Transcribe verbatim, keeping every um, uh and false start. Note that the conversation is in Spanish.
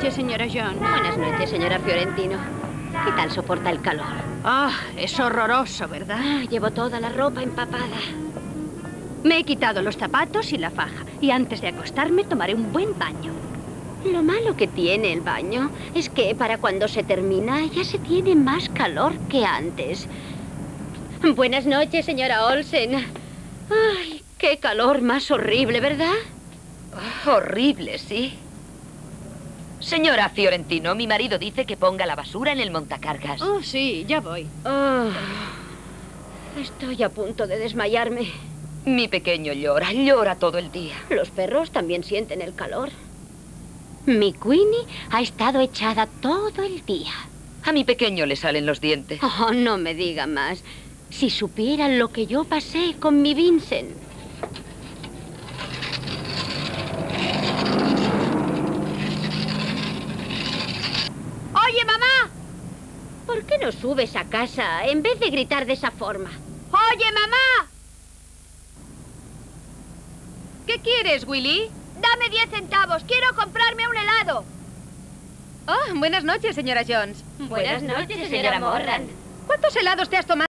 noches, señora Jones. Buenas noches, señora Fiorentino. ¿Qué tal soporta el calor? Ah, es horroroso, ¿verdad? Ah, llevo toda la ropa empapada. Me he quitado los zapatos y la faja. Y antes de acostarme tomaré un buen baño. Lo malo que tiene el baño es que para cuando se termina ya se tiene más calor que antes. Buenas noches, señora Olsen. Ay, qué calor más horrible, ¿verdad? Oh, horrible, sí. Señora Fiorentino, mi marido dice que ponga la basura en el montacargas. Oh, sí, ya voy. Oh, estoy a punto de desmayarme. Mi pequeño llora, llora todo el día. Los perros también sienten el calor. Mi Queenie ha estado echada todo el día. A mi pequeño le salen los dientes. Oh, no me diga más. Si supieran lo que yo pasé con mi Vincent. ¡Oye, mamá! ¿Por qué no subes a casa en vez de gritar de esa forma? ¡Oye, mamá! ¿Qué quieres, Willy? Dame diez centavos. Quiero comprarme un helado. Oh, buenas noches, señora Jones. Buenas noches, señora Morran. ¿Cuántos helados te has tomado?